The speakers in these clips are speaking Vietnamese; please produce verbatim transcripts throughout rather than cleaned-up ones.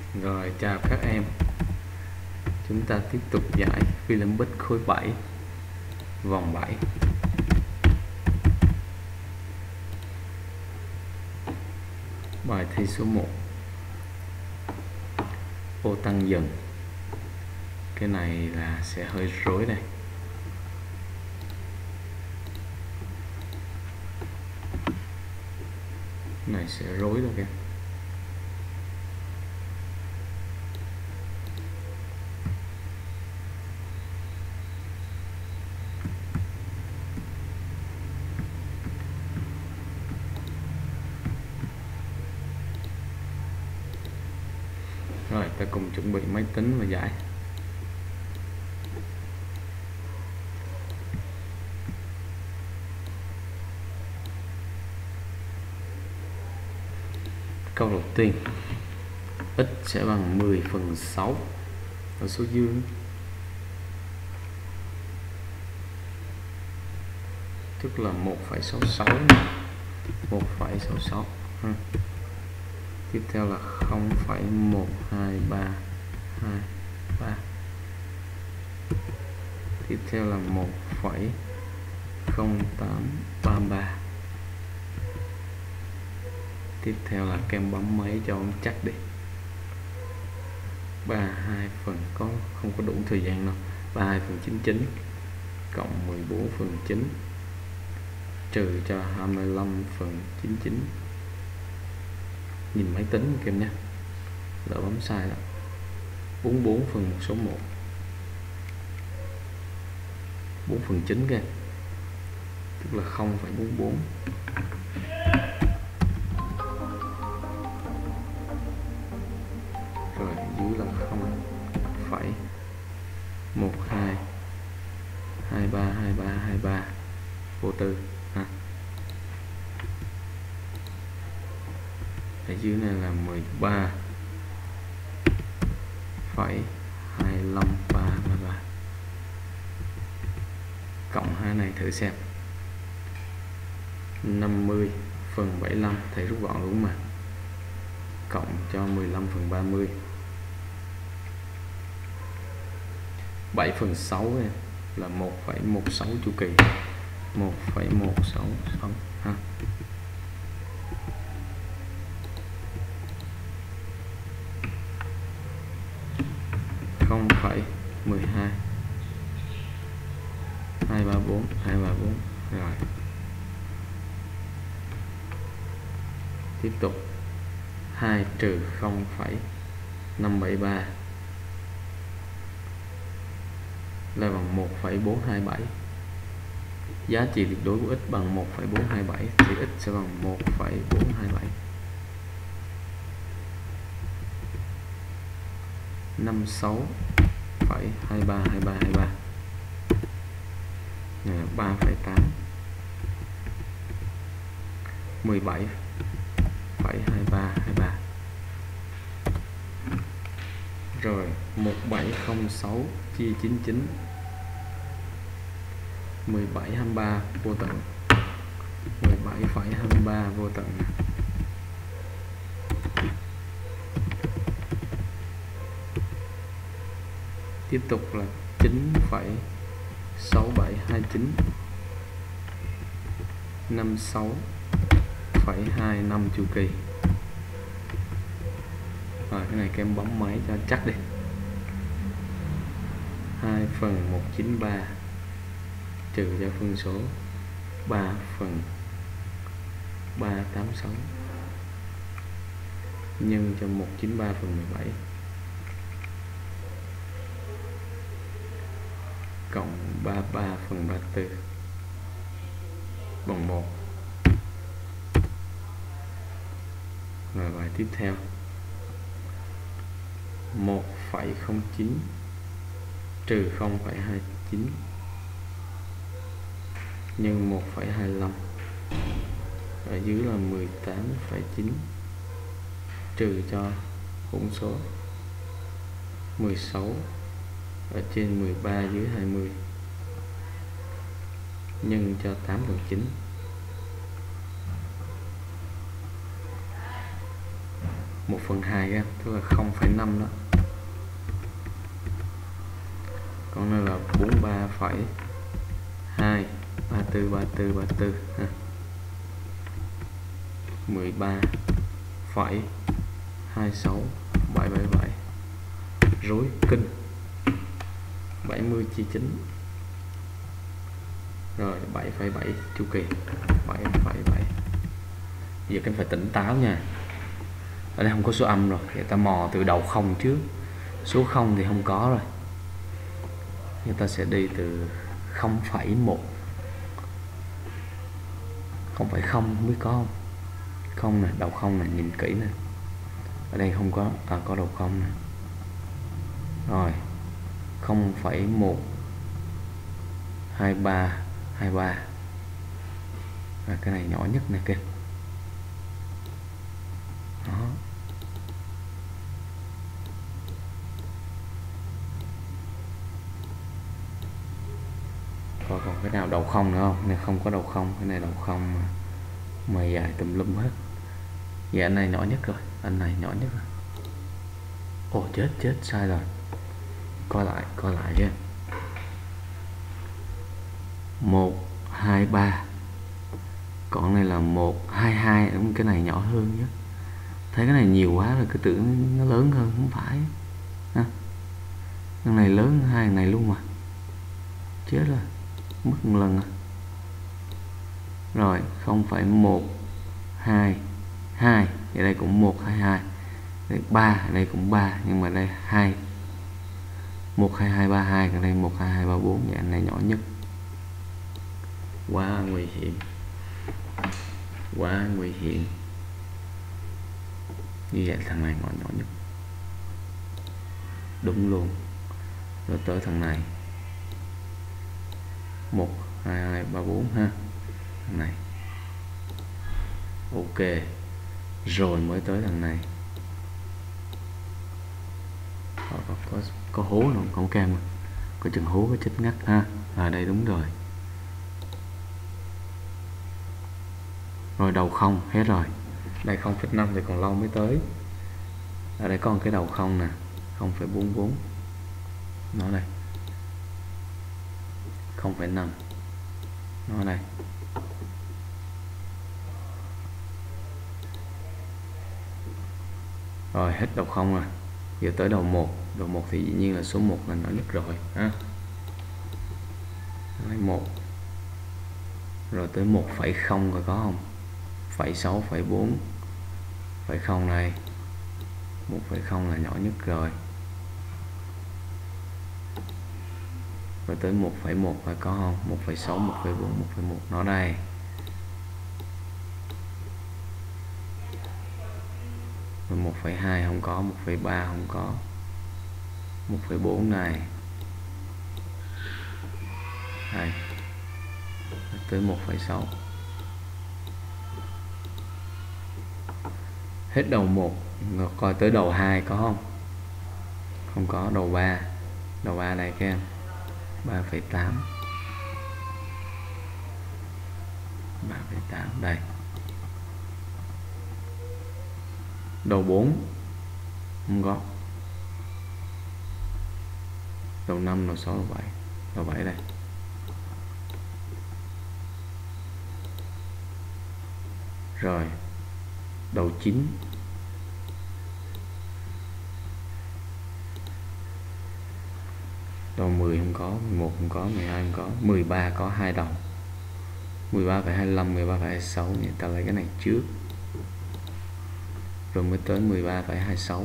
Rồi, chào các em. Chúng ta tiếp tục giải phi lâm bích khối bảy, vòng bảy. Bài thi số một. Ô tăng dần. Cái này là sẽ hơi rối đây. Cái này sẽ rối rồi kìa. Rồi, ta cùng chuẩn bị máy tính và giải. Câu đầu tiên, x sẽ bằng mười phần sáu ở số dương, tức là một phẩy sáu sáu, một phẩy sáu sáu. Tiếp theo là không phẩy một hai ba hai ba. Tiếp theo là một phẩy không tám ba ba. Tiếp theo là kem bấm máy cho ông chắc đi. ba mươi hai phần có không có đủ thời gian đâu. ba mươi hai phần chín mươi chín cộng mười bốn phần chín trừ cho hai mươi lăm phần chín mươi chín. Nhìn máy tính kèm nha, lỡ bấm sai đó. bốn mươi bốn phần một số một, bốn phần chín kìa, tức là không phẩy bốn mươi bốn. Rồi dưới là không phẩy một hai hai ba hai ba hai ba vô tư ha. Ở dưới này là mười ba phẩy hai lăm ba ba ba, cộng hai này thử xem. Năm mươi phần bảy mươi lăm, thầy rút gọn đúng mà, cộng cho mười lăm phần ba mươi. bảy phần sáu là một phẩy một sáu chu kỳ, một phẩy một sáu sáu ha. không phẩy mười hai hai ba bốn hai ba bốn. Rồi tiếp tục, hai trừ không phẩy năm bảy ba là bằng một phẩy bốn hai bảy. Giá trị tuyệt đối của x bằng một phẩy bốn hai bảy thì x sẽ bằng một phẩy bốn hai bảy. năm mươi sáu phẩy hai ba hai ba hai ba, ba phẩy tám. mười bảy phẩy hai ba hai ba. Rồi một bảy không sáu chia chín mươi chín, mười bảy hai mươi ba vô tận, mười bảy phẩy hai mươi ba vô tận. Tiếp tục là chín phẩy sáu bảy hai chín, năm mươi sáu phẩy hai năm chu kỳ. Rồi cái này các em bấm máy cho chắc đi. hai phần một chín ba trừ cho phân số ba phần ba tám sáu nhân cho một chín ba phần mười bảy cộng ba mươi ba phần ba mươi tư bằng một. Rồi bài tiếp theo, một phẩy không chín trừ không phẩy hai chín nhân một phẩy hai lăm, ở dưới là mười tám phẩy chín trừ cho hỗn số mười sáu ở trên mười ba dưới hai mươi nhân cho tám phần chín. một phần hai em, tức là không phẩy năm đó. Còn đây là bốn mươi ba phẩy hai ba tư ba tư ba tư ha. mười ba phẩy hai sáu bảy bảy bảy, rối kinh. bảy mươi chia chín rồi bảy phẩy bảy chu kỳ, bảy phẩy bảy. Giờ các phải tỉnh táo nha, ở đây không có số âm rồi, người ta mò từ đầu không trước, số không thì không có rồi, người ta sẽ đi từ không phẩy một, không phẩy không biết có không, không nè, đầu không nè, nhìn kỹ nè, ở đây không có, à có đầu không nè, rồi không phẩy một hai ba hai ba, và cái này nhỏ nhất nè kìa, đó. Còn, còn cái nào đầu không nữa không? Này không có đầu không, cái này đầu không mà, mà dài tùm lum hết. Dạ anh này nhỏ nhất rồi, anh này nhỏ nhất rồi. Ồ chết chết sai rồi, coi lại coi lại nha. Một hai ba, còn này là một hai hai, đúng, cái này nhỏ hơn nhé. Thấy cái này nhiều quá rồi cứ tưởng nó lớn hơn, không phải ha. Cái này lớn hai này luôn mà, chết rồi, mất một lần à. Rồi không phải một hai hai, ở đây cũng một hai hai, đây ba, ở đây cũng ba, nhưng mà đây hai, một hai hai ba hai, còn đây một hai hai ba bốn, vậy anh này nhỏ nhất. Quá nguy hiểm, quá nguy hiểm. Như vậy thằng này ngọn nhỏ nhất, đúng luôn. Rồi tới thằng này một hai hai ba bốn ha, thằng này ok. Rồi mới tới thằng này, có, có, có, có hố nào không cam, có chừng hố có chết ngắt ha. À đây đúng rồi. Rồi đầu không hết rồi, đây không phẩy năm thì còn lâu mới tới. Ở đây còn cái đầu không nè, không phẩy bốn bốn, nó đây không phẩy năm, nó đây. Rồi hết đầu không rồi, giờ tới đầu một. Đầu một thì dĩ nhiên là số một là nhỏ nhất rồi ha. Lấy một. Rồi tới một phẩy không rồi có không? Phẩy sáu, phẩy bốn, phẩy không này, một phẩy không là nhỏ nhất rồi. Rồi tới một phẩy một phải có không? một phẩy sáu, một phẩy bốn, một phẩy một, nó đây. Rồi một phẩy hai không có, một phẩy ba không có, một phẩy bốn này. Đây. Tới một phẩy sáu. Hết đầu một, coi tới đầu hai có không? Không có. Đầu ba, đầu ba đây các em, ba phẩy tám, ba phẩy tám đây. Đầu bốn không có. Đầu năm, đầu sáu, đầu bảy, đầu bảy đây. Rồi đầu chín, đầu mười không có, mười một không có, mười hai không có, mười ba có hai đầu, mười ba phẩy hai mươi lăm, mười ba phẩy hai mươi sáu, người ta lấy cái này trước rồi mới tới mười ba phẩy hai mươi sáu.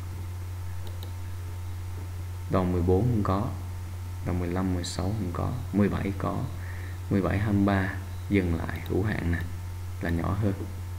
Đầu mười bốn không có, đầu mười lăm, mười sáu không có, mười bảy có, mười bảy hai mươi ba dừng lại hữu hạn nè, là nhỏ hơn.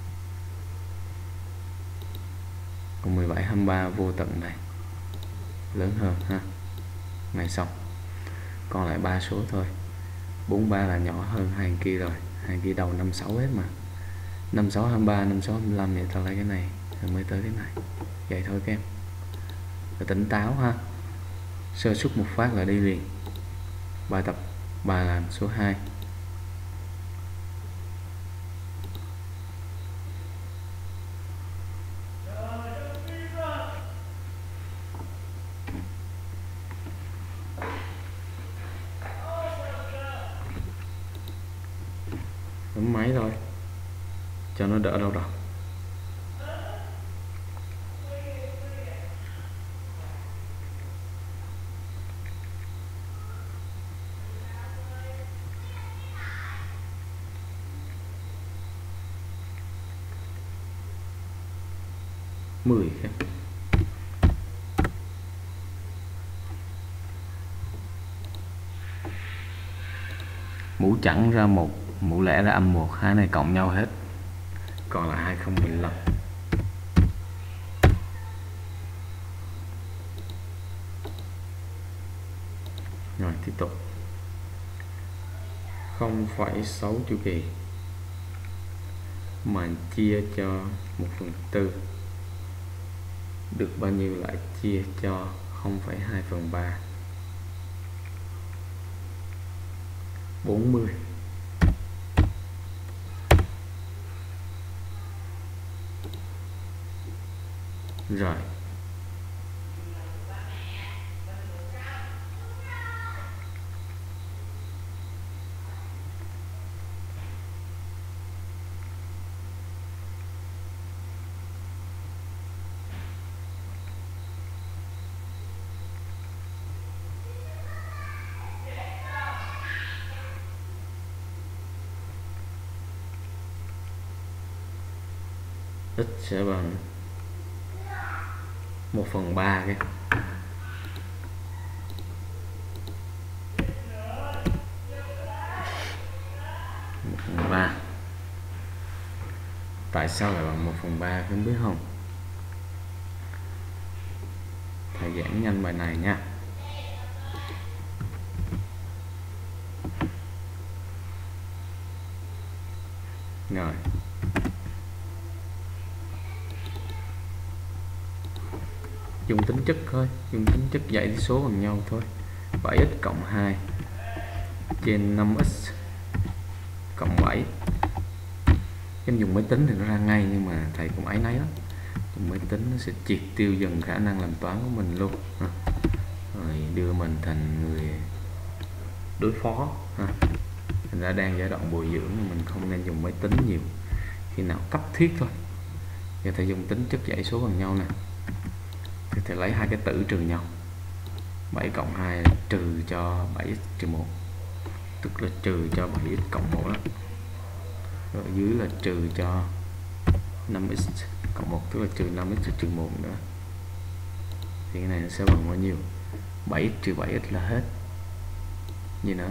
Còn mười bảy hai mươi ba vô tận này lớn hơn ha. Này xong, còn lại ba số thôi. bốn mươi ba là nhỏ hơn hai kia rồi, hai kia đầu năm mươi sáu hết mà. năm mươi sáu hai mươi ba, năm mươi sáu hai mươi lăm, vậy ta lấy cái này rồi mới tới cái này. Vậy thôi các em. Rồi tỉnh táo ha. Sơ suất một phát là đi liền. Bài tập bài làm số hai. máy thôi cho nó đỡ đau đầu. mười cái mũ chẵn ra một, mũ lẻ ra âm một, hai này cộng nhau hết còn là hai không một lăm. Rồi tiếp tục không phẩy sáu chu kỳ mà chia cho một phần tư được bao nhiêu, lại chia cho không phẩy hai phần ba, bốn mươi. Rồi x sẽ bằng một phần ba cái một phần ba. Tại sao lại bằng một phần ba không biết không? Thầy giảng nhanh bài này nha. Rồi dùng tính chất thôi, dùng tính chất dạy tỷ số bằng nhau thôi. bảy x cộng hai trên năm x cộng bảy. Em dùng máy tính thì nó ra ngay, nhưng mà thầy cũng áy náy lắm. Dùng máy tính nó sẽ triệt tiêu dần khả năng làm toán của mình luôn, rồi đưa mình thành người đối phó. Thành ra đang giai đoạn bồi dưỡng mình không nên dùng máy tính nhiều, khi nào cấp thiết thôi. Giờ thầy dùng tính chất dãy số bằng nhau nè, thì thầy lấy hai cái tử trừ nhau. Bảy cộng hai trừ cho bảy x trừ một, tức là trừ cho bảy x cộng một đó. Rồi dưới là trừ cho năm x cộng một, tức là trừ năm x trừ một nữa. Thì cái này nó sẽ bằng bao nhiêu? bảy x trừ bảy x là hết. Gì nữa?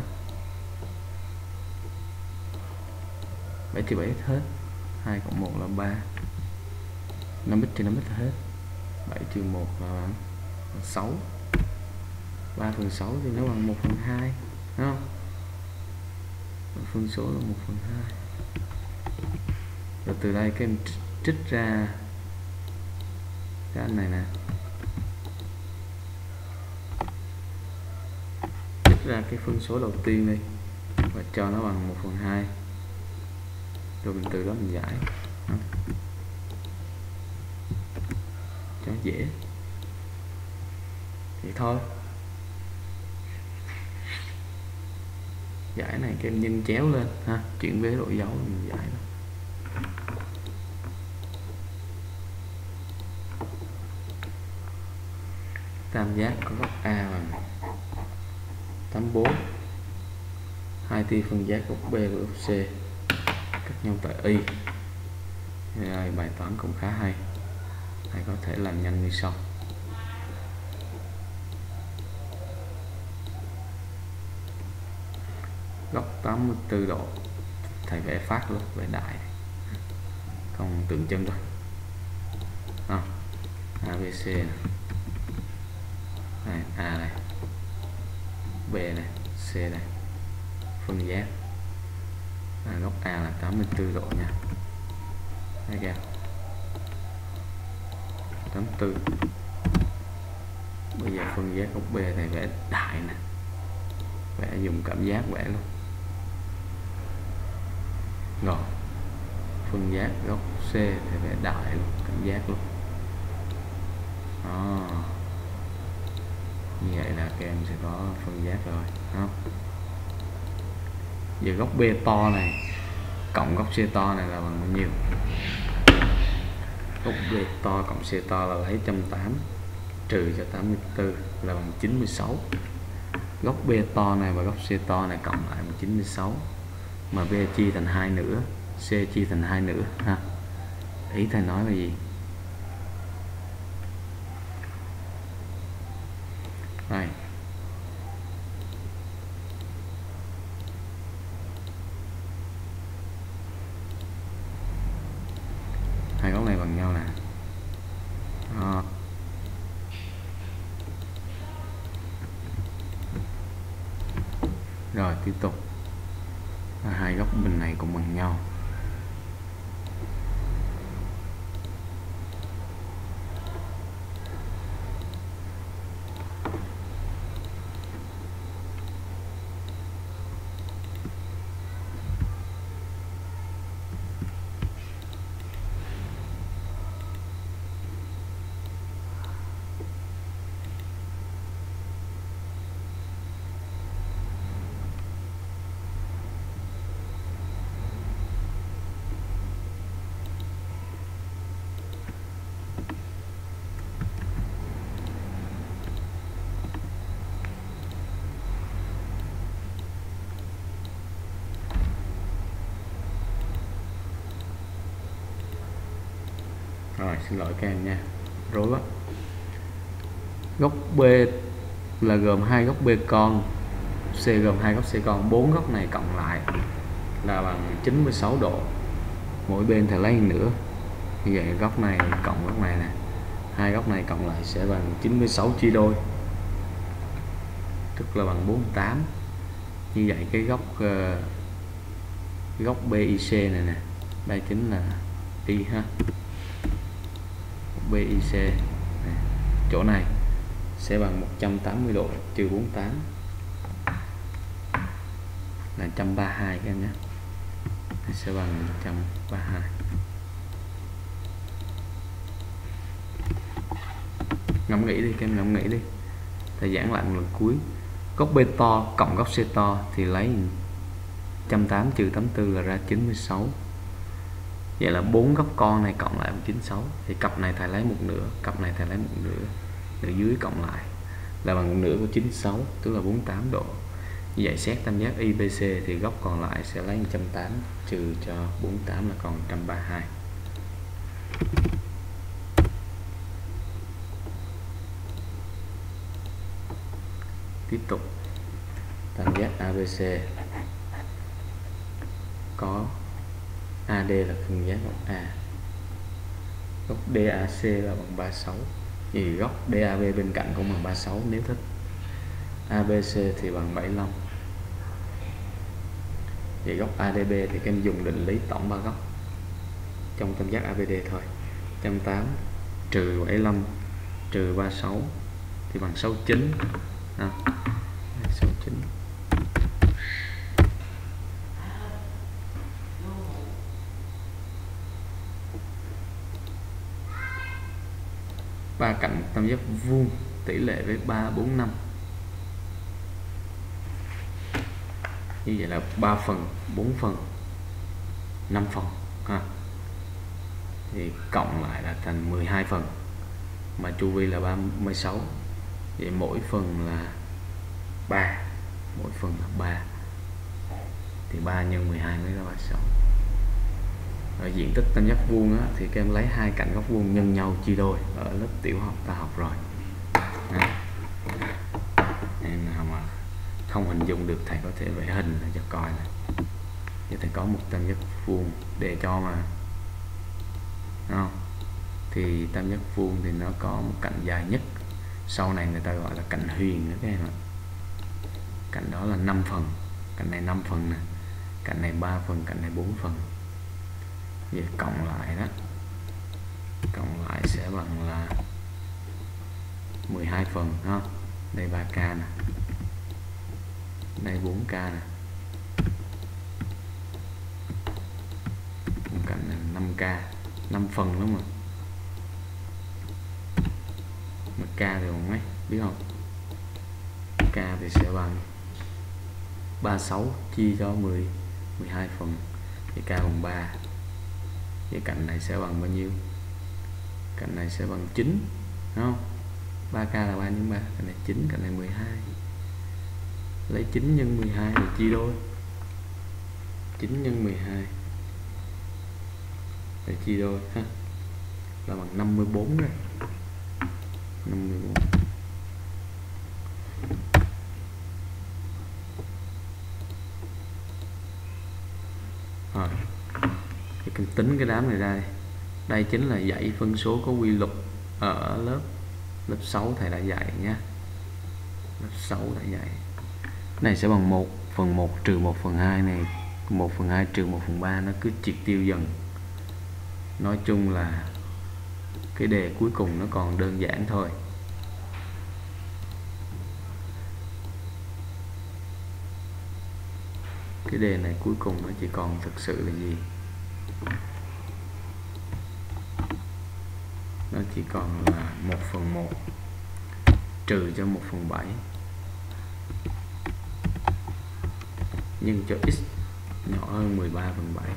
bảy trừ bảy x hết. hai cộng một là ba. năm x trừ năm x là hết. bảy trừ một là bằng sáu. ba phần sáu thì nó bằng một phần hai, đúng không? Phân số là một phần hai. Rồi từ đây các em trích ra cái anh này nè, trích ra cái phân số đầu tiên đi và cho nó bằng một phần hai, rồi mình từ đó mình giải cho dễ thì thôi. Giải này các em nhân chéo lên ha, chuyển vế đổi dấu mình giải đó. Tam giác có góc A bằng tám mươi bốn. Hai tia phân giác góc B và góc C cắt nhau tại Y. Rồi, bài toán cũng khá hay, thầy có thể làm nhanh như sau. Góc tám mươi tư độ thầy vẽ phát luôn, vẽ đại không tượng trưng thôi. à, a bê xê này. Này, A này, B này, C này, phân giác. À, góc A là tám mươi tư độ nha. Thấy chưa? tám mươi tư. Bây giờ phân giác góc B này vẽ đại nè, vẽ dùng cảm giác vẽ luôn. Rồi phân giác góc C thì vẽ đại luôn, cảm giác luôn. Đó. Như vậy là các em sẽ có phân giác rồi, không? Giờ góc B to này cộng góc C to này là bằng bao nhiêu? Góc B to cộng C to là lấy một trăm tám mươi trừ cho tám mươi tư là bằng chín mươi sáu. Góc B to này và góc C to này cộng lại bằng chín mươi sáu, mà B chia thành hai nữa, C chia thành hai nữa ha. Ý thầy nói là gì? Đây. Hai góc này bằng nhau nè. Đó. Rồi tiếp tục. Hai góc bên này cũng bằng nhau. Rồi xin lỗi các em nha, rối quá. Góc B là gồm hai góc B con, C gồm hai góc C con, bốn góc này cộng lại là bằng chín mươi sáu độ. Mỗi bên thầy lấy nữa. Như vậy góc này cộng góc này nè, hai góc này cộng lại sẽ bằng chín mươi sáu chia đôi, tức là bằng bốn mươi tám. Như vậy cái góc uh, góc bê i xê này nè, đây chính là y ha. bê i xê này, chỗ này sẽ bằng một trăm tám mươi độ trừ bốn mươi tám là một trăm ba mươi hai các em nhé, sẽ bằng một trăm ba mươi hai. Ngẫm nghĩ đi các em, ngẫm nghĩ đi. Thầy giảng lại một lần cuối. Góc B to cộng góc C to thì lấy một trăm tám mươi trừ tám mươi tư là ra chín mươi sáu. Vậy là bốn góc con này cộng lại bằng chín mươi sáu. Thì cặp này thầy lấy một nửa, cặp này thầy lấy một nửa, nửa dưới cộng lại là bằng một nửa của chín mươi sáu, tức là bốn mươi tám độ. Như vậy xét tam giác i bê xê thì góc còn lại sẽ lấy một trăm tám mươi trừ cho bốn mươi tám là còn một trăm ba mươi hai. Tiếp tục. Tam giác a bê xê có a đê là phân giác góc A, góc đê a xê là bằng ba mươi sáu, thì góc đê a bê bên cạnh cũng bằng ba mươi sáu nếu thích. a bê xê thì bằng bảy mươi lăm. Vậy góc a đê bê thì các em dùng định lý tổng ba góc trong tam giác a bê đê thôi. một trăm tám mươi trừ bảy mươi lăm trừ ba mươi sáu thì bằng sáu mươi chín. À, sáu mươi chín. Ba cạnh tam giác vuông tỷ lệ với ba, bốn, năm. Như vậy là ba phần, bốn phần, năm phần ha. Thì cộng lại là thành mười hai phần, mà chu vi là ba mươi sáu. Vậy mỗi phần là ba, mỗi phần là ba, thì ba nhân mười hai mới ra ba mươi sáu. Ở diện tích tam giác vuông á, thì các em lấy hai cạnh góc vuông nhân nhau chia đôi, ở lớp tiểu học ta học rồi. À, em nào mà không hình dung được thầy có thể vẽ hình cho coi này. Vậy thầy có một tam giác vuông để cho mà, đúng không? Thì tam giác vuông thì nó có một cạnh dài nhất, sau này người ta gọi là cạnh huyền nữa các em ạ. Cạnh đó là năm phần, cạnh này năm phần nè, cạnh này ba phần, cạnh này bốn phần. Vậy cộng lại đó, cộng lại sẽ bằng là mười hai phần ha. Đây ba k nè, đây bốn k nè, cạnh này năm k, năm phần đúng không? Mà k thì bằng mấy biết không? K thì sẽ bằng ba mươi sáu chia cho mười, mười hai phần thì k bằng ba. Thì cạnh này sẽ bằng bao nhiêu? Cạnh này sẽ bằng chín, đúng không? ba k là ba nhân ba, cạnh này chín, cạnh này mười hai. Lấy chín nhân mười hai để chia đôi. chín nhân mười hai để chia đôi ha, là bằng năm mươi bốn rồi. năm mươi bốn. Rồi, thì cần tính cái đám này ra đây. Đây chính là dãy phân số có quy luật ở lớp lớp sáu thầy đã dạy nhé. Lớp sáu đã dạy. Này sẽ bằng một phần một trừ một phần hai này, một phần hai trừ một phần ba, nó cứ triệt tiêu dần. Nói chung là cái đề cuối cùng nó còn đơn giản thôi. Cái đề này cuối cùng nó chỉ còn thực sự là gì? Nó chỉ còn là một phần một trừ cho một phần bảy nhân cho x nhỏ hơn mười ba phần bảy.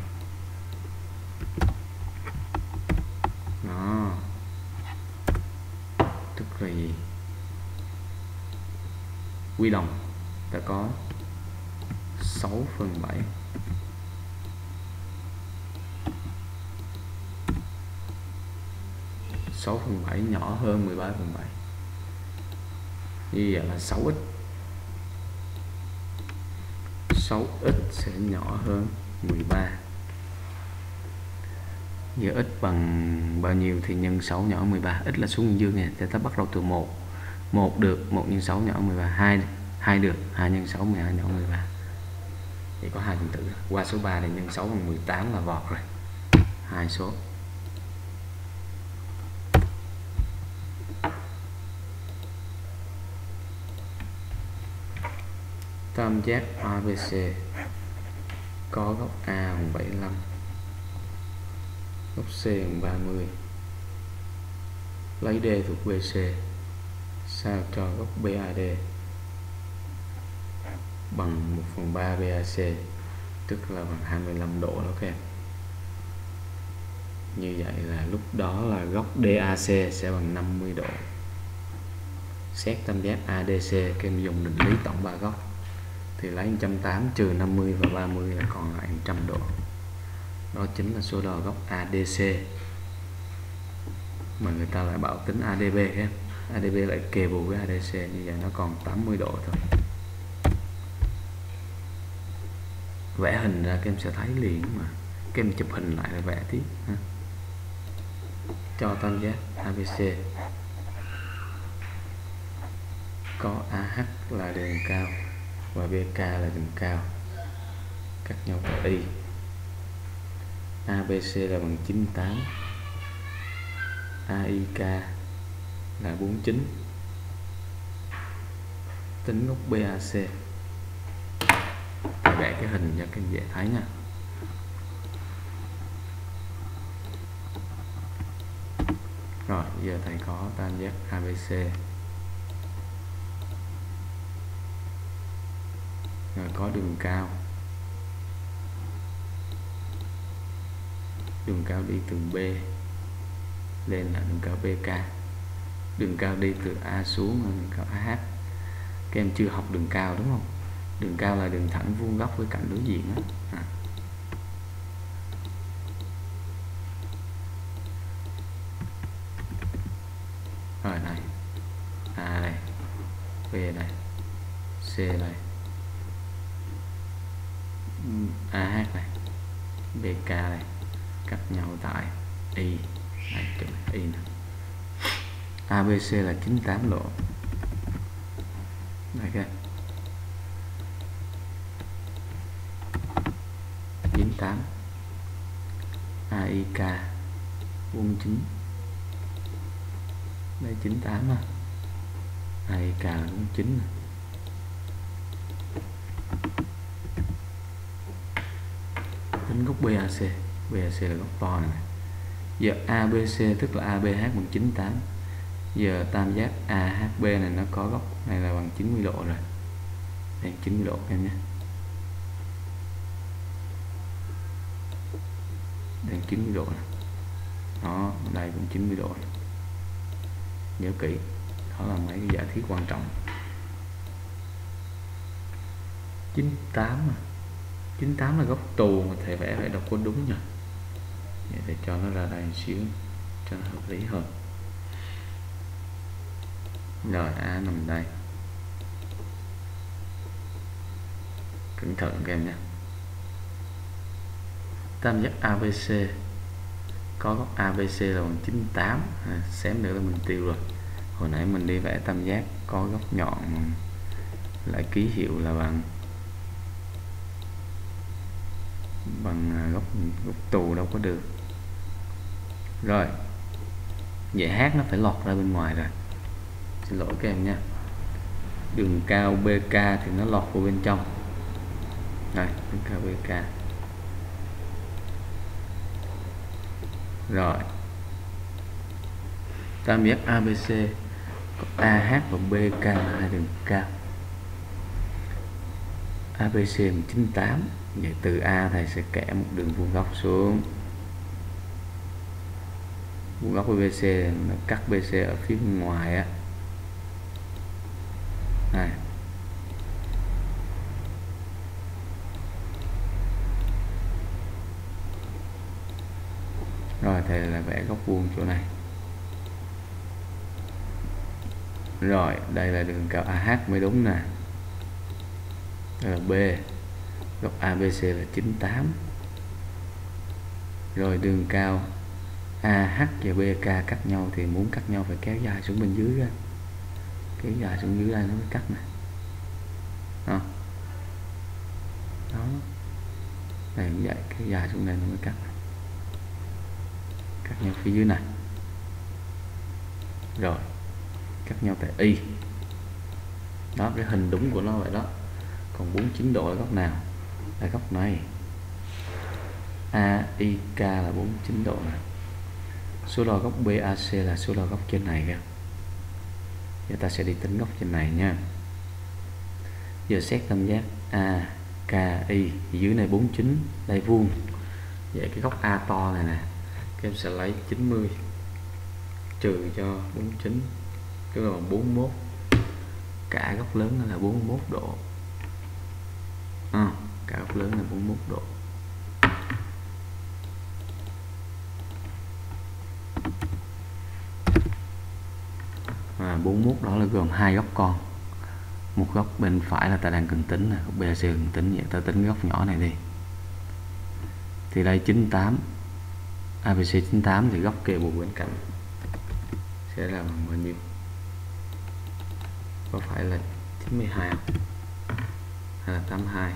Đó, tức là gì? Quy đồng ta có sáu phần bảy. sáu phần bảy nhỏ hơn mười ba phần bảy. Như vậy là sáu x. sáu x sẽ nhỏ hơn mười ba. Giờ x bằng bao nhiêu thì nhân sáu nhỏ mười ba. X là số nguyên dương này, thì ta bắt đầu từ một. một được, một nhân sáu nhỏ mười ba. hai, hai được, hai nhân sáu mười hai nhỏ mười ba. Thì có hai phần tử. Qua số ba thì nhân sáu bằng mười tám là vọt rồi. Hai số. Tam giác a bê xê có góc A bằng bảy mươi lăm, góc C bằng ba mươi. Lấy D thuộc bê xê sao cho góc bê a đê bằng một phần ba bê a xê, tức là bằng hai mươi lăm độ đó các em. Như vậy là lúc đó là góc đê a xê sẽ bằng năm mươi độ. Xét tam giác a đê xê, các em dùng định lý tổng ba góc thì lấy một trăm tám mươi trừ năm mươi và ba mươi là còn lại một trăm độ. Đó chính là số đo góc a đê xê. Mà người ta lại bảo tính a đê bê ha. a đê bê lại kề bù với a đê xê, như vậy nó còn tám mươi độ thôi. Vẽ hình ra các em sẽ thấy liền, mà các em chụp hình lại rồi vẽ tiếp ha. Cho tam giác a bê xê có a hát là đường cao và bê ca là đường cao, cắt nhau tại y. a bê xê là bằng chín mươi tám, a i ca là bốn mươi chín. Tính góc bê a xê, vẽ cái hình cho các em dễ thấy nha. Rồi giờ thầy có tam giác a bê xê, rồi có đường cao. Đường cao đi từ B lên là đường cao bê ca. Đường cao đi từ A xuống là đường cao a hát. Các em chưa học đường cao đúng không? Đường cao là đường thẳng vuông góc với cạnh đối diện đó. À. Rồi này, A này, B này, C này, a hát này, bê ca này, cắt nhau tại y này, chữ y này. a bê xê là chín mươi tám độ. Đây các chín mươi tám, a i ca bốn mươi chín. Đây chín mươi tám á, a i ca là bốn mươi chín. Tính góc bê a xê, bê a xê là góc to này. Giờ a bê xê tức là a bê hát bằng chín mươi tám. Giờ tam giác a hát bê này nó có góc này là bằng chín mươi độ rồi. Đây chín mươi độ em nhé. đang chín mươi độ này. Đó, đây cũng chín mươi độ này. Nhớ kỹ, đó là mấy cái giả thiết quan trọng. chín mươi tám à. chín mươi tám là góc tù mà thầy vẽ phải đọc có đúng nhỉ. Vậy để cho nó ra đây một xíu cho nó hợp lý hơn. Rồi A nằm đây. Cẩn thận các em nha. Tam giác a bê xê có góc a bê xê là bằng chín mươi tám, à, xém nữa là mình tiêu rồi. Hồi nãy mình đi vẽ tam giác có góc nhọn lại ký hiệu là bằng bằng góc góc tù đâu có được. Rồi vậy H nó phải lọt ra bên ngoài rồi. Xin lỗi các em nha. Đường cao bê ca thì nó lọt vào bên trong. Đây, đường cao bê ca. Rồi tam giác a bê xê có a hát và bê ca là hai đường cao. a bê xê là chín mươi tám. Vậy từ A thầy sẽ kẻ một đường vuông góc xuống. Vuông góc với bê xê nó cắt bê xê ở phía bên ngoài á. Này. Rồi thầy là vẽ góc vuông chỗ này. Rồi đây là đường cao a hát mới đúng nè. Đây là B. Góc a bê xê là chín mươi tám. Rồi đường cao a hát và bê ca cắt nhau thì muốn cắt nhau phải kéo dài xuống bên dưới ra. Kéo dài xuống dưới đây nó mới cắt nè. Đó. Đó. Đây cũng vậy, kéo dài xuống đây nó mới cắt. Cắt nhau phía dưới này. Rồi cắt nhau tại Y. Đó, cái hình đúng của nó vậy đó. Còn bốn mươi chín độ là góc nào? Là góc này. a i ca là bốn mươi chín độ này. Số đo góc bê a xê là số đo góc trên này kìa. Chúng ta sẽ đi tính góc trên này nha. Giờ xét tam giác a ca i, dưới này bốn mươi chín, đây vuông. Vậy cái góc A to này nè, các em sẽ lấy chín mươi trừ cho bốn mươi chín, tức là bằng bốn mươi mốt. Cả góc lớn là bốn mươi mốt độ. À, cả góc lớn là bốn mươi mốt độ. À, bốn mươi mốt đó là gồm hai góc con. Một góc bên phải là ta đang cần tính, góc bê xê cần tính, vậy ta tính góc nhỏ này đi. Thì đây chín mươi tám, a bê xê chín mươi tám thì góc kề một bên cạnh sẽ là bằng bao nhiêu? Có phải là chín mươi hai không? Hay là tám mươi hai?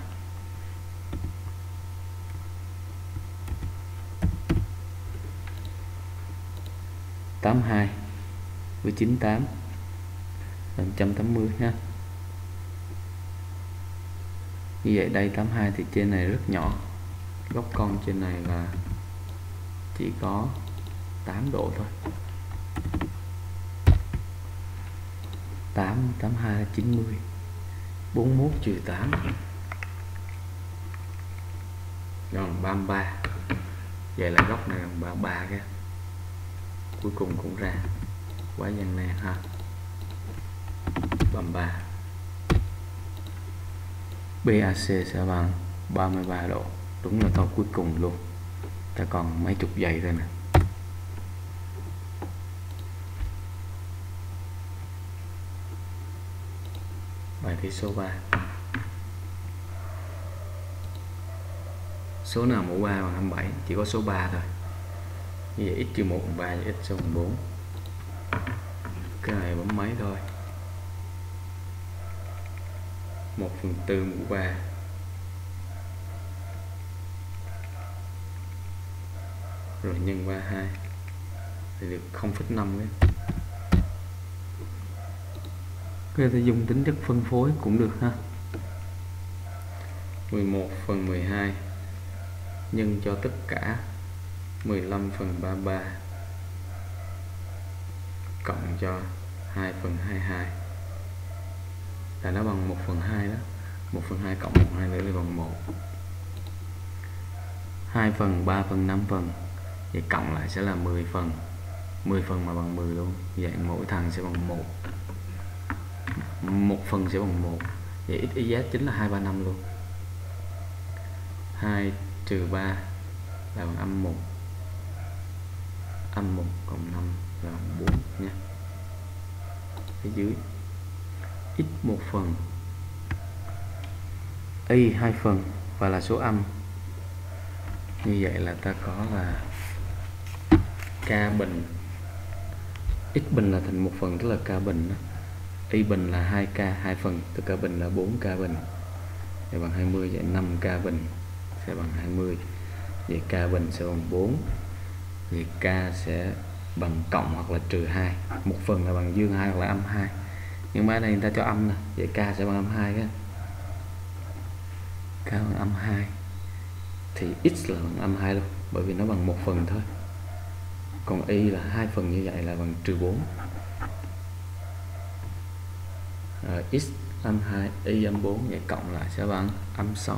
tám mươi hai với chín mươi tám là một trăm tám mươi ha. Như vậy đây tám mươi hai thì trên này rất nhỏ. Góc con trên này là chỉ có tám độ thôi. tám, tám mươi hai là chín mươi. bốn mươi mốt trừ tám còn ba mươi ba. Vậy là góc này bằng ba mươi ba kìa. Cuối cùng cũng ra. Quá gian nan ha. ba mươi ba. bê a xê sẽ bằng ba mươi ba độ. Đúng là câu cuối cùng luôn. Ta còn mấy chục giây thôi nè. Bài thi số ba. Số nào mẫu ba bằng hai mươi bảy? Chỉ có số ba thôi. Như vậy x trừ một bằng ba, x số bằng bốn. Cái này bấm máy thôi. một phần tư mũ ba. Rồi nhân ba mươi hai thì được không phẩy năm đấy. Cái ta dùng tính chất phân phối cũng được ha. mười một phần mười hai nhân cho tất cả mười lăm phần ba mươi ba cộng cho hai phần hai mươi hai là nó bằng một phần hai đó. một phần hai cộng một, hai nữa là bằng một. hai phần, ba phần, năm phần. Vậy cộng lại sẽ là mười phần. mười phần mà bằng mười luôn. Vậy mỗi thằng sẽ bằng một. Một phần sẽ bằng một. Vậy x, y, z chính là hai, ba, năm luôn. hai trừ ba là bằng âm một. Âm một cộng năm là bằng bốn nha. Phía dưới x một phần, y hai phần và là số âm. Như vậy là ta có là k bình. X bình là thành một phần, tức là k bình đó. Y bình là hai k hai phần, tức k bình là bốn k bình. Vậy bằng hai mươi, vậy năm k bình sẽ bằng hai mươi. Vậy k bình sẽ bằng bốn. Vậy k sẽ bằng cộng hoặc là trừ hai. Một phần là bằng dương hai hoặc là âm hai. Nhưng mà ở đây người ta cho âm nè, vậy k sẽ bằng âm hai cái. K bằng âm hai thì x là bằng âm hai luôn, bởi vì nó bằng một phần thôi. Còn y là hai phần, như vậy là bằng trừ bốn. Rồi x âm hai, y âm bốn, vậy cộng lại sẽ bằng âm sáu.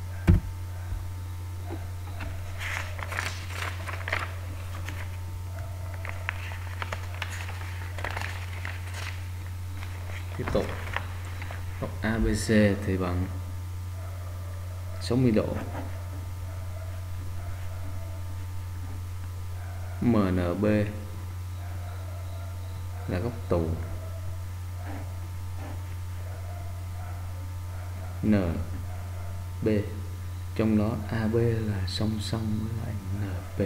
Tiếp tục góc a bê xê thì bằng sáu mươi độ. em en bê là góc tụ. en bê trong đó a bê là song song với lại en pê.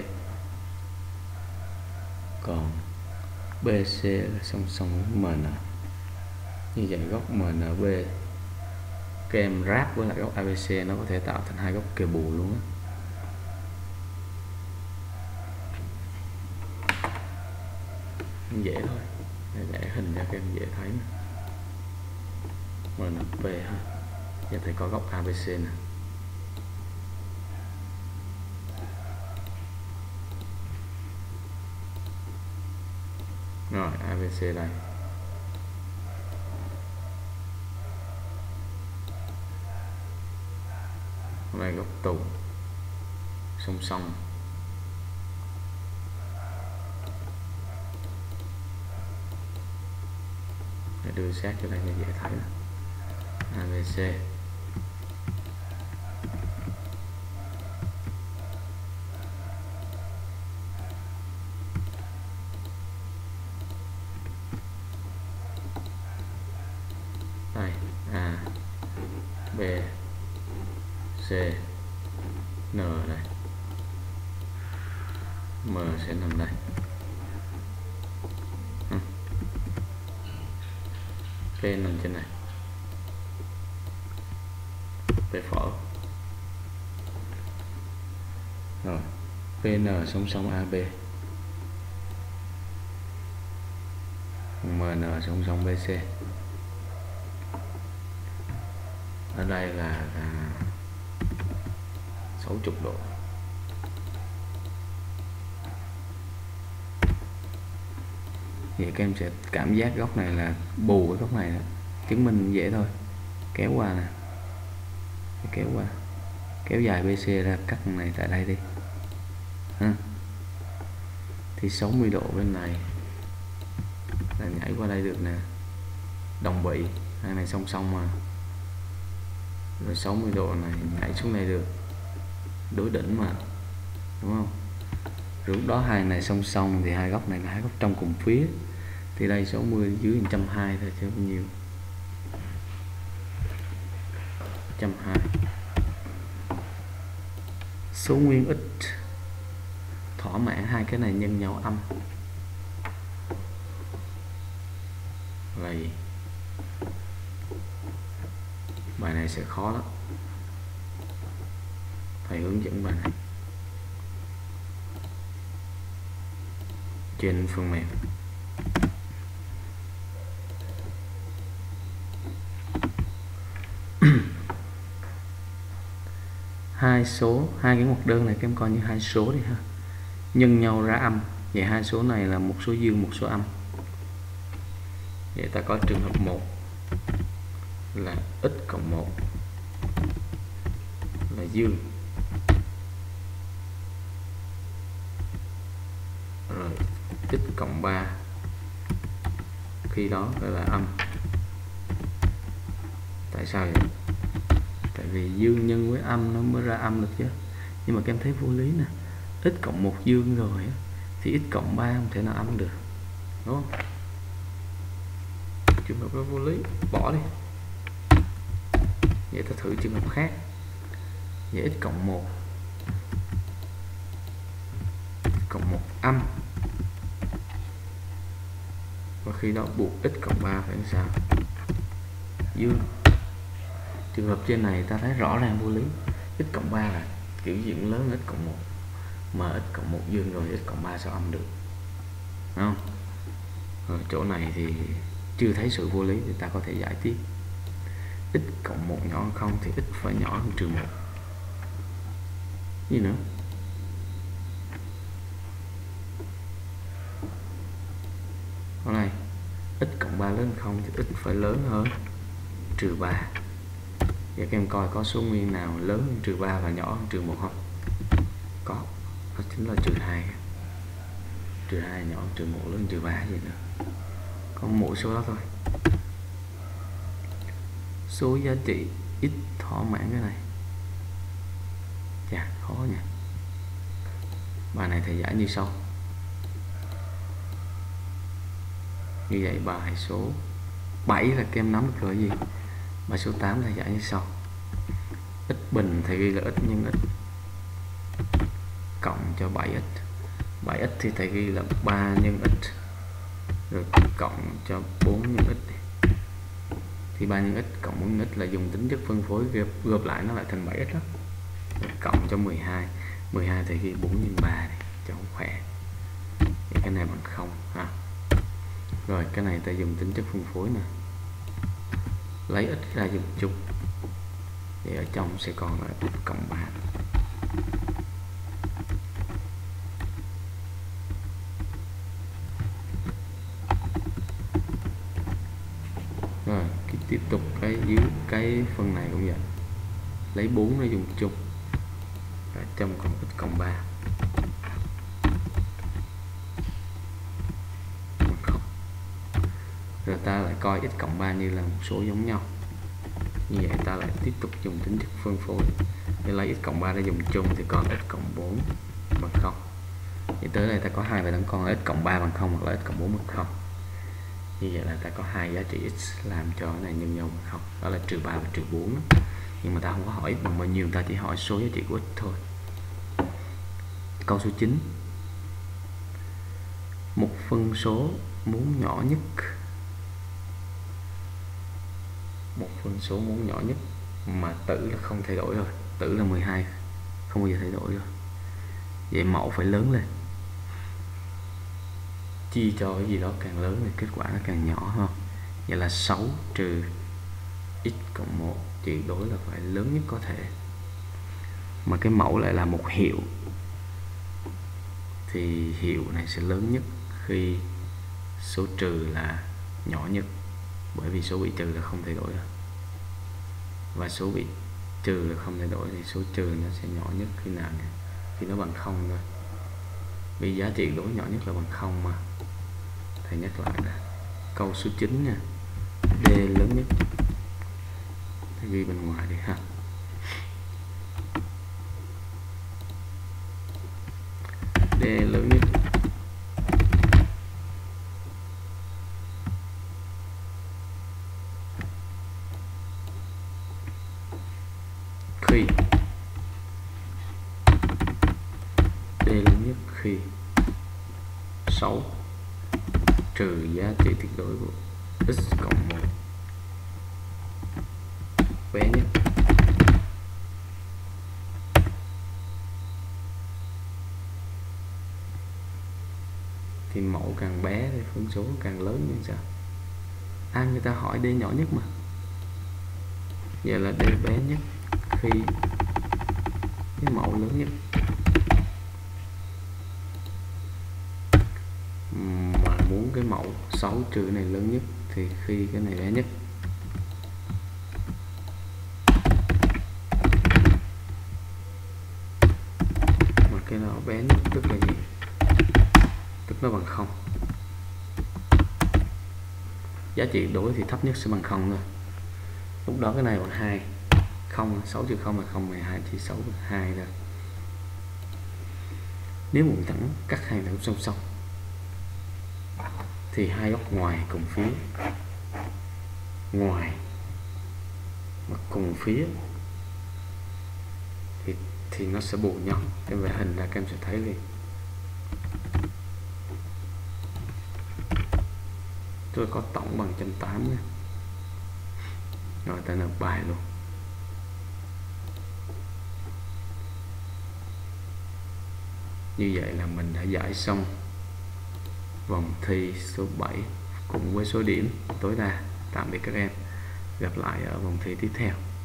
Còn bê xê là song song với em en. Như vậy góc em en bê kèm ráp với lại góc a bê xê nó có thể tạo thành hai góc kề bù luôn á. Dễ thôi, để vẽ hình ra các em dễ thấy nè. em en pê ha. Giờ thầy có góc a bê xê nè. Rồi a bê xê đây. Đây góc tụ song song. Để đưa sát cho đây cho dễ thấy nè. a bê xê đây, A B C N này, M sẽ nằm đây. P nằm trên này, P phở. Rồi pê en song song a bê, em en song song bê xê. Ở đây là, là sáu mươi độ. Vậy các em sẽ cảm giác góc này là bù với góc này đó. Chứng minh dễ thôi, kéo qua nè, kéo qua, kéo dài bê xê ra cắt này tại đây đi ha. Thì sáu mươi độ bên này là nhảy qua đây được nè, đồng bị, hai này song song mà. Rồi sáu mươi độ này nhảy xuống đây được, đối đỉnh mà, đúng không? Rồi lúc đó hai này song song thì hai góc này là hai góc trong cùng phía. Thì đây sáu mươi dưới một trăm hai mươi thôi chứ bao nhiêu. một trăm hai mươi. Số nguyên x thỏa mãn hai cái này nhân nhau âm là gì? Bài này sẽ khó lắm, thầy hướng dẫn bài này trên phần mềm. Hai số, hai cái ngoặc đơn này các em coi như hai số đi ha, nhân nhau ra âm. Vậy hai số này là một số dương, một số âm. Vậy ta có trường hợp một là x cộng một là dương, x cộng ba khi đó gọi là âm. Tại sao vậy? Tại vì dương nhân với âm nó mới ra âm được chứ. Nhưng mà các em thấy vô lý nè, x cộng một dương rồi thì x cộng ba không thể nào âm được, đúng không? Trường hợp đó vô lý, bỏ đi. Vậy ta thử trường hợp khác. Vậy x cộng một cộng một âm, và khi đó buộc x cộng ba phải làm sao? Dương. Trường hợp trên này ta thấy rõ ràng vô lý. X cộng ba là kiểu diện lớn x cộng một, mà x cộng một dương rồi x cộng ba sao âm được, đúng không? Ở chỗ này thì chưa thấy sự vô lý thì ta có thể giải tiếp. X cộng một nhỏ hơn không thì x phải nhỏ hơn trừ một. Gì nữa? Ở này x cộng ba lớn hơn không thì x phải lớn hơn trừ ba. Vậy các em coi có số nguyên nào lớn hơn trừ ba và nhỏ hơn trừ một không? Có, đó chính là trừ hai. Trừ hai nhỏ hơn trừ một, lớn hơn trừ ba gì nữa. Có mỗi số đó thôi. Số giá trị x thỏa mãn cái này. Chà, khó nha. Bài này thầy giải như sau. Như vậy bài số bảy là các em nắm được rồi gì? Bài số tám thầy giải như sau. X bình thầy ghi là x nhân x cộng cho bảy x. bảy x thì thầy ghi là ba nhân x rồi cộng cho bốn nhân x. Thì ba nhân x cộng bốn nhân x là dùng tính chất phân phối gộp, gộp lại nó lại thành bảy x đó. Rồi cộng cho mười hai. mười hai thì ghi bốn nhân ba này cho không khỏe. Thì cái này bằng không ha. Rồi cái này ta dùng tính chất phân phối nè. Lấy x ra dùng chung. Thì ở trong sẽ còn là x cộng ba. Rồi cái tiếp tục cái dưới cái phần này cũng vậy. Lấy bốn ra dùng chung. Ở trong còn x cộng ba. Rồi ta lại coi x cộng ba như là một số giống nhau. Như vậy ta lại tiếp tục dùng tính chất phân phối. Để lấy x cộng ba ra dùng chung thì còn x cộng bốn bằng không. Thì tới đây ta có hai bài toán con là x cộng ba bằng không hoặc là x cộng bốn bằng không. Như vậy là ta có hai giá trị x làm cho cái này nhân nhau bằng không. Đó là trừ ba và trừ bốn. Nhưng mà ta không có hỏi x bằng bao nhiêu, ta chỉ hỏi số giá trị của x thôi. Câu số chín. Một phân số muốn nhỏ nhất. Một phân số muốn nhỏ nhất mà tử là không thay đổi rồi. Tử là mười hai, không bao giờ thay đổi rồi. Vậy mẫu phải lớn lên. Chia cho cái gì đó càng lớn thì kết quả nó càng nhỏ ha. Vậy là sáu trừ x cộng một tuyệt đối là phải lớn nhất có thể. Mà cái mẫu lại là một hiệu. Thì hiệu này sẽ lớn nhất khi số trừ là nhỏ nhất. Bởi vì số bị trừ là không thay đổi rồi. Và số bị trừ là không thay đổi thì số trừ nó sẽ nhỏ nhất khi nào nhỉ? Khi nó bằng không thôi. Vì giá trị đối nhỏ nhất là bằng không mà. Thầy nhắc lại là câu số chín nha. D lớn nhất. Thầy ghi bên ngoài đi ha. D lớn nhất khi D lớn nhất khi sáu trừ giá trị tuyệt đối của x cộng một bé nhất. Thì mẫu càng bé thì phân số càng lớn như sao? À, người ta hỏi D nhỏ nhất mà. Vậy là D bé nhất khi cái mẫu lớn nhất. Mà muốn cái mẫu sáu trừ này lớn nhất thì khi cái này bé nhất. Mà cái nào bé nhất tức là gì? Tức nó nó bằng không. Giá trị đối thì thấp nhất sẽ bằng không thôi. Lúc đó cái này bằng hai. Không, sáu trừ không là không, mười hai chia sáu là hai rồi. Nếu một thẳng cắt hai thẳng song song thì hai góc ngoài cùng phía ngoài mà cùng phía thì thì nó sẽ bù nhau. Em vẽ hình ra các em sẽ thấy liền. Tôi có tổng bằng một trăm tám mươi. Rồi ta nộp bài luôn. Như vậy là mình đã giải xong vòng thi số bảy cùng với số điểm tối đa. Tạm biệt các em, gặp lại ở vòng thi tiếp theo.